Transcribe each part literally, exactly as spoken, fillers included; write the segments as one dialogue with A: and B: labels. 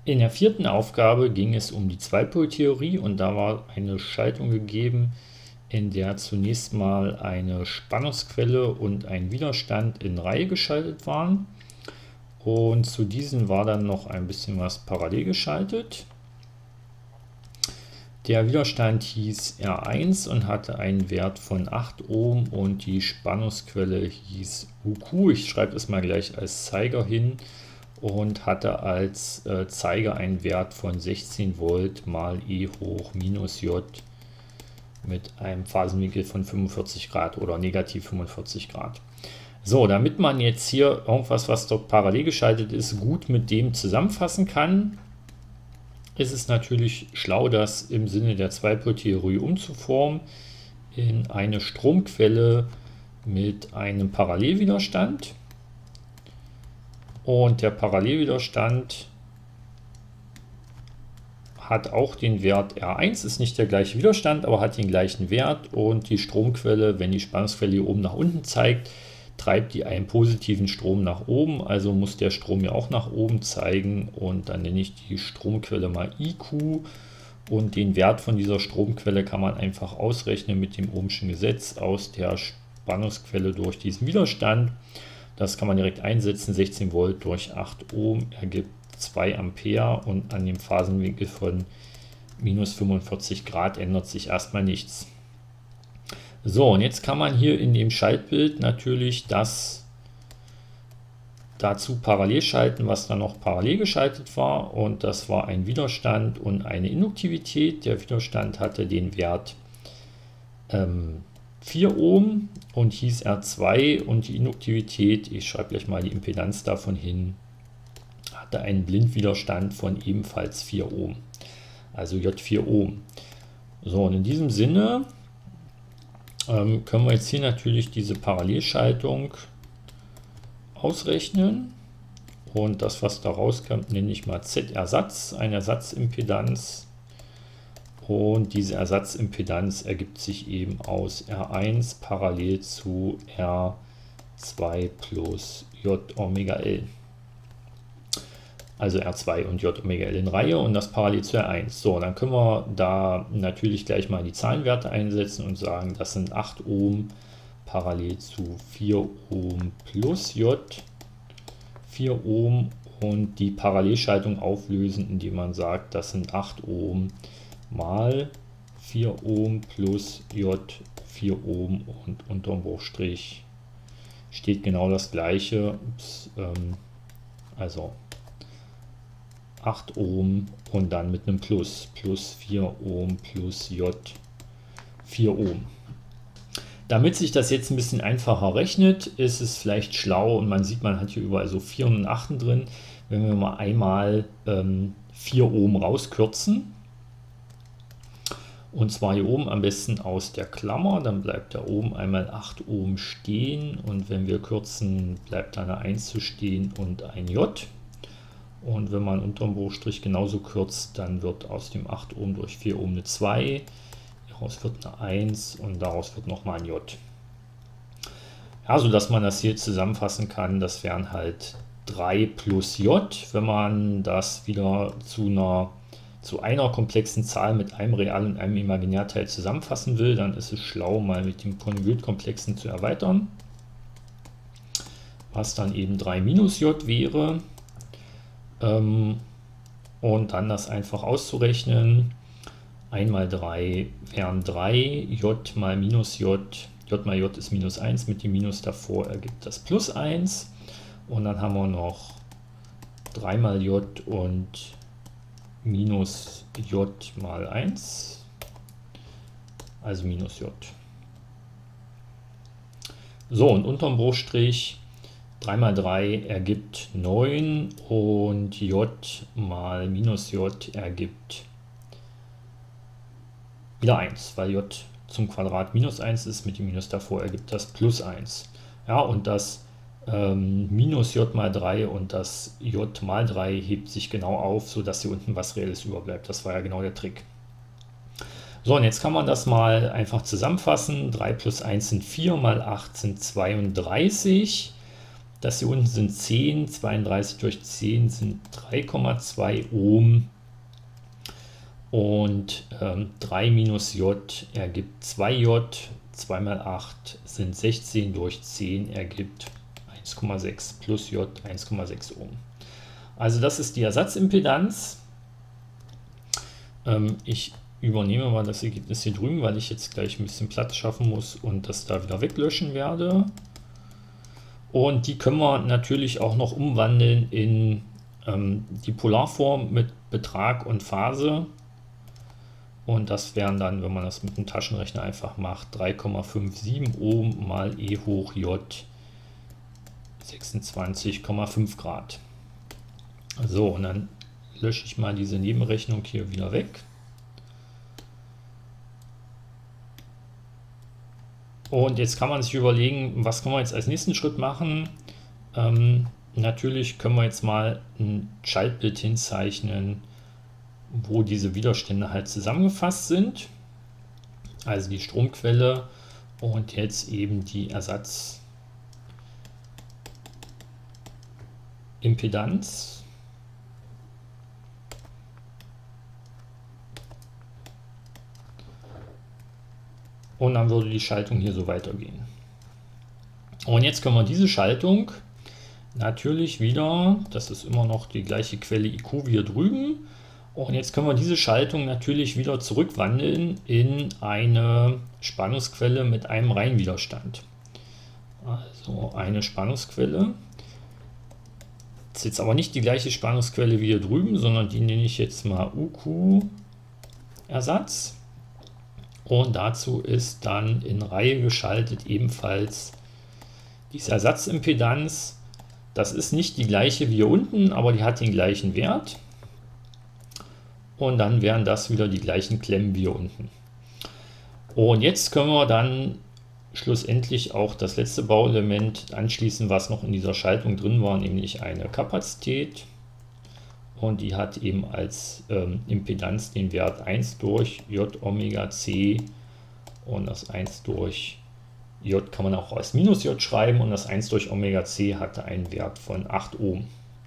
A: In der vierten Aufgabe ging es um die Zweipoltheorie und da war eine Schaltung gegeben, in der zunächst mal eine Spannungsquelle und ein Widerstand in Reihe geschaltet waren. Und zu diesen war dann noch ein bisschen was parallel geschaltet. Der Widerstand hieß R eins und hatte einen Wert von acht Ohm und die Spannungsquelle hieß U Q. Ich schreibe es mal gleich als Zeiger hin und hatte als äh, Zeiger einen Wert von sechzehn Volt mal E hoch minus J mit einem Phasenwinkel von fünfundvierzig Grad oder negativ fünfundvierzig Grad. So, damit man jetzt hier irgendwas, was dort parallel geschaltet ist, gut mit dem zusammenfassen kann, ist es natürlich schlau, das im Sinne der Zweipoltheorie umzuformen in eine Stromquelle mit einem Parallelwiderstand. Und der Parallelwiderstand hat auch den Wert R eins, ist nicht der gleiche Widerstand, aber hat den gleichen Wert. Und die Stromquelle, wenn die Spannungsquelle hier oben nach unten zeigt, treibt die einen positiven Strom nach oben. Also muss der Strom ja auch nach oben zeigen. Und dann nenne ich die Stromquelle mal I Q. Und den Wert von dieser Stromquelle kann man einfach ausrechnen mit dem Ohmschen Gesetz aus der Spannungsquelle durch diesen Widerstand. Das kann man direkt einsetzen, sechzehn Volt durch acht Ohm ergibt zwei Ampere und an dem Phasenwinkel von minus fünfundvierzig Grad ändert sich erstmal nichts. So, und jetzt kann man hier in dem Schaltbild natürlich das dazu parallel schalten, was dann noch parallel geschaltet war, und das war ein Widerstand und eine Induktivität. Der Widerstand hatte den Wert ähm, vier Ohm und hieß R zwei und die Induktivität, ich schreibe gleich mal die Impedanz davon hin, hatte einen Blindwiderstand von ebenfalls vier Ohm, also J vier Ohm. So, und in diesem Sinne ähm, können wir jetzt hier natürlich diese Parallelschaltung ausrechnen und das, was da rauskommt, nenne ich mal Z-Ersatz, eine Ersatzimpedanz. Und diese Ersatzimpedanz ergibt sich eben aus R eins parallel zu R zwei plus J Omega L. Also R zwei und J Omega L in Reihe und das parallel zu R eins. So, dann können wir da natürlich gleich mal die Zahlenwerte einsetzen und sagen, das sind acht Ohm parallel zu vier Ohm plus J, vier Ohm, und die Parallelschaltung auflösen, indem man sagt, das sind acht Ohm mal vier Ohm plus J, vier Ohm, und unterm Bruchstrich steht genau das gleiche, Ups, ähm, also acht Ohm und dann mit einem Plus, plus vier Ohm plus J, vier Ohm. Damit sich das jetzt ein bisschen einfacher rechnet, ist es vielleicht schlau, und man sieht, man hat hier überall so vier und acht drin, wenn wir mal einmal ähm, vier Ohm rauskürzen. Und zwar hier oben am besten aus der Klammer, dann bleibt da oben einmal acht Ohm stehen, und wenn wir kürzen, bleibt da eine eins zu stehen und ein J. Und wenn man unterm Bruchstrich genauso kürzt, dann wird aus dem acht Ohm durch vier Ohm eine zwei, daraus wird eine eins und daraus wird nochmal ein J. Ja, so dass man das hier zusammenfassen kann, das wären halt drei plus J. Wenn man das wieder zu einer zu einer komplexen Zahl mit einem Real- und einem Imaginärteil zusammenfassen will, dann ist es schlau, mal mit dem Konjugitkomplexen zu erweitern, was dann eben drei minus J wäre, ähm, und dann das einfach auszurechnen. eins mal drei wären drei, J mal minus J, J mal J ist minus eins, mit dem Minus davor ergibt das plus eins, und dann haben wir noch drei mal J und minus J mal eins, also minus J. So, und unterm Bruchstrich drei mal drei ergibt neun und J mal minus J ergibt wieder eins, weil J zum Quadrat minus eins ist, mit dem Minus davor ergibt das plus eins. Ja, und das Ähm, minus J mal drei und das J mal drei hebt sich genau auf, sodass hier unten was Reelles überbleibt. Das war ja genau der Trick. So, und jetzt kann man das mal einfach zusammenfassen. drei plus eins sind vier, mal acht sind zweiunddreißig. Das hier unten sind zehn, zweiunddreißig durch zehn sind drei Komma zwei Ohm und ähm, drei minus J ergibt zwei J, zwei mal acht sind sechzehn durch zehn ergibt eins Komma sechs plus J eins Komma sechs Ohm. Also das ist die Ersatzimpedanz. Ähm, ich übernehme mal das Ergebnis hier drüben, weil ich jetzt gleich ein bisschen Platz schaffen muss und das da wieder weglöschen werde. Und die können wir natürlich auch noch umwandeln in ähm, die Polarform mit Betrag und Phase. Und das wären dann, wenn man das mit dem Taschenrechner einfach macht, drei Komma siebenundfünfzig Ohm mal E hoch J sechsundzwanzig Komma fünf Grad. So, und dann lösche ich mal diese Nebenrechnung hier wieder weg. Und jetzt kann man sich überlegen, was können wir jetzt als nächsten Schritt machen. Ähm, natürlich können wir jetzt mal ein Schaltbild hinzeichnen, wo diese Widerstände halt zusammengefasst sind. Also die Stromquelle und jetzt eben die Ersatzimpedanz. Und dann würde die Schaltung hier so weitergehen. Und jetzt können wir diese Schaltung natürlich wieder, das ist immer noch die gleiche Quelle I Q wie hier drüben, und jetzt können wir diese Schaltung natürlich wieder zurückwandeln in eine Spannungsquelle mit einem Reihenwiderstand. Also eine Spannungsquelle. Das ist jetzt aber nicht die gleiche Spannungsquelle wie hier drüben, sondern die nenne ich jetzt mal U Q-Ersatz. Und dazu ist dann in Reihe geschaltet ebenfalls diese Ersatzimpedanz. Das ist nicht die gleiche wie hier unten, aber die hat den gleichen Wert. Und dann wären das wieder die gleichen Klemmen wie hier unten. Und jetzt können wir dann schlussendlich auch das letzte Bauelement anschließen, was noch in dieser Schaltung drin war, nämlich eine Kapazität. Und die hat eben als ähm, Impedanz den Wert eins durch J Omega C, und das eins durch J kann man auch als minus J schreiben, und das eins durch Omega C hatte einen Wert von acht Ohm.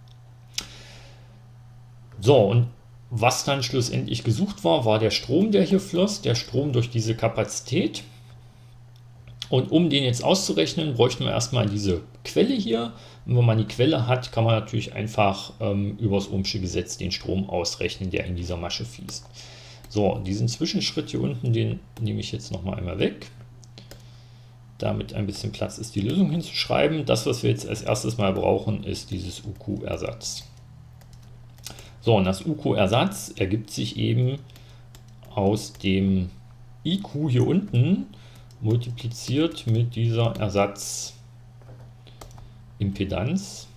A: So, und was dann schlussendlich gesucht war, war der Strom, der hier floss, der Strom durch diese Kapazität. Und um den jetzt auszurechnen, bräuchten wir erstmal diese Quelle hier. Und wenn man die Quelle hat, kann man natürlich einfach ähm, über das Ohmsche Gesetz den Strom ausrechnen, der in dieser Masche fließt. So, diesen Zwischenschritt hier unten, den nehme ich jetzt noch mal einmal weg. Damit ein bisschen Platz ist, die Lösung hinzuschreiben. Das, was wir jetzt als erstes mal brauchen, ist dieses U Q-Ersatz. So, und das U Q-Ersatz ergibt sich eben aus dem I Q hier unten, multipliziert mit dieser Ersatzimpedanz.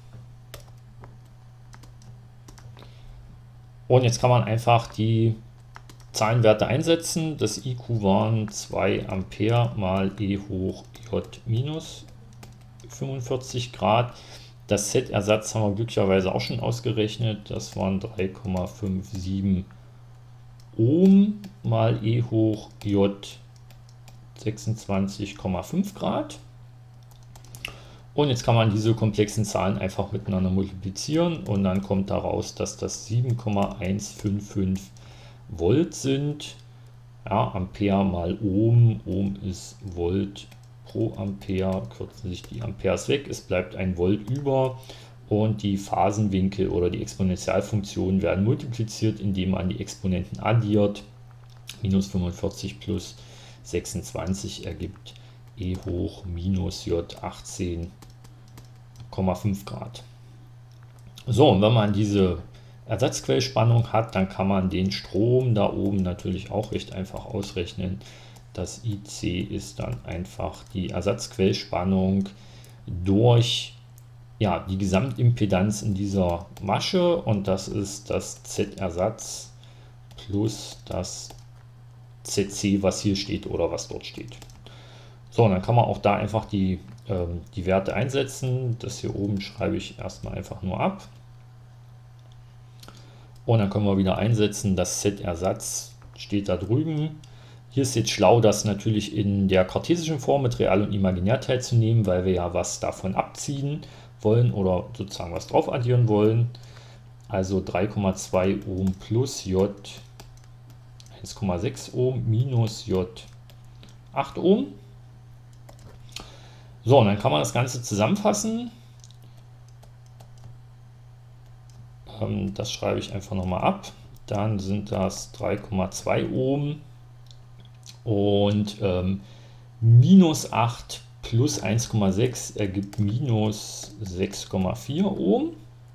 A: Und jetzt kann man einfach die Zahlenwerte einsetzen. Das I Q waren zwei Ampere mal E hoch J minus fünfundvierzig Grad. Das Z-Ersatz haben wir glücklicherweise auch schon ausgerechnet. Das waren drei Komma siebenundfünfzig Ohm mal E hoch J sechsundzwanzig Komma fünf Grad. Und jetzt kann man diese komplexen Zahlen einfach miteinander multiplizieren und dann kommt daraus, dass das sieben Komma hundertfünfundfünfzig Volt sind. Ja, Ampere mal Ohm. Ohm ist Volt pro Ampere. Kürzen sich die Amperes weg. Es bleibt ein Volt über. Und die Phasenwinkel oder die Exponentialfunktionen werden multipliziert, indem man die Exponenten addiert. Minus fünfundvierzig plus sechsundzwanzig ergibt E hoch minus J achtzehn Komma fünf Grad. So, und wenn man diese Ersatzquellspannung hat, dann kann man den Strom da oben natürlich auch recht einfach ausrechnen. Das I C ist dann einfach die Ersatzquellspannung durch ja, die Gesamtimpedanz in dieser Masche, und das ist das Z-Ersatz plus das Z C, was hier steht oder was dort steht. So, und dann kann man auch da einfach die, ähm, die Werte einsetzen. Das hier oben schreibe ich erstmal einfach nur ab. Und dann können wir wieder einsetzen, das Z-Ersatz steht da drüben. Hier ist jetzt schlau, das natürlich in der kartesischen Form mit Real- und Imaginärteil zu nehmen, weil wir ja was davon abziehen. wollen oder sozusagen was drauf addieren wollen. Also drei Komma zwei Ohm plus J eins Komma sechs Ohm minus J acht Ohm. So, und dann kann man das Ganze zusammenfassen. Ähm, das schreibe ich einfach nochmal ab. Dann sind das drei Komma zwei Ohm und ähm, minus acht plus eins Komma sechs ergibt minus sechs Komma vier Ohm.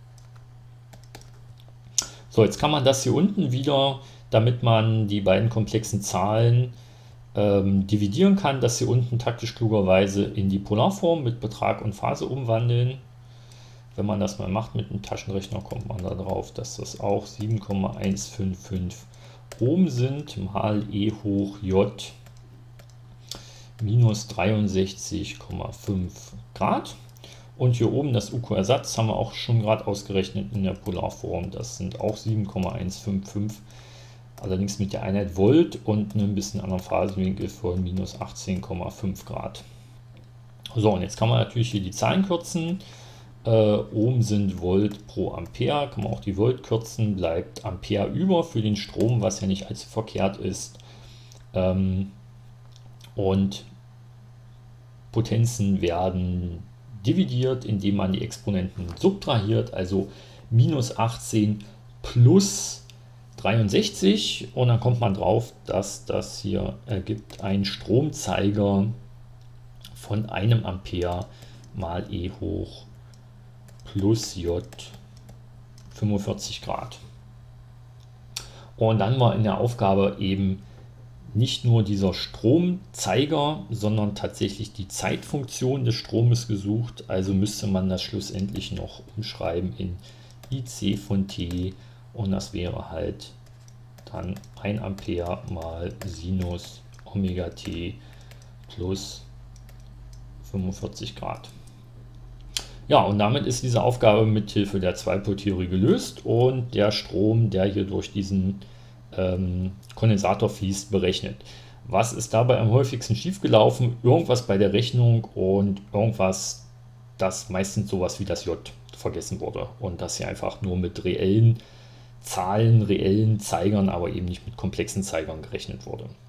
A: So, jetzt kann man das hier unten wieder, damit man die beiden komplexen Zahlen ähm, dividieren kann, das hier unten taktisch klugerweise in die Polarform mit Betrag und Phase umwandeln. Wenn man das mal macht mit einem Taschenrechner, kommt man darauf, dass das auch sieben Komma eins fünf fünf Ohm sind mal E hoch J minus dreiundsechzig Komma fünf Grad. Und hier oben das U Q-Ersatz haben wir auch schon gerade ausgerechnet in der Polarform. Das sind auch sieben Komma eins fünf fünf, allerdings mit der Einheit Volt und einem bisschen anderen Phasenwinkel von minus achtzehn Komma fünf Grad. So, und jetzt kann man natürlich hier die Zahlen kürzen. Äh, Ohm sind Volt pro Ampere, kann man auch die Volt kürzen, bleibt Ampere über für den Strom, was ja nicht allzu verkehrt ist. Ähm, und Potenzen werden dividiert, indem man die Exponenten subtrahiert, also minus achtzehn plus dreiundsechzig, und dann kommt man drauf, dass das hier ergibt einen Stromzeiger von einem Ampere mal E hoch plus J fünfundvierzig Grad. Und dann war in der Aufgabe eben nicht nur dieser Stromzeiger, sondern tatsächlich die Zeitfunktion des Stromes gesucht. Also müsste man das schlussendlich noch umschreiben in I C von t, und das wäre halt dann ein Ampere mal Sinus Omega t plus fünfundvierzig Grad. Ja, und damit ist diese Aufgabe mit Hilfe der Zwei-Pol-Theorie gelöst und der Strom, der hier durch diesen ähm, Kondensator fließt, berechnet. Was ist dabei am häufigsten schiefgelaufen? Irgendwas bei der Rechnung und irgendwas, das meistens sowas wie das J vergessen wurde und das hier einfach nur mit reellen Zahlen, reellen Zeigern, aber eben nicht mit komplexen Zeigern gerechnet wurde.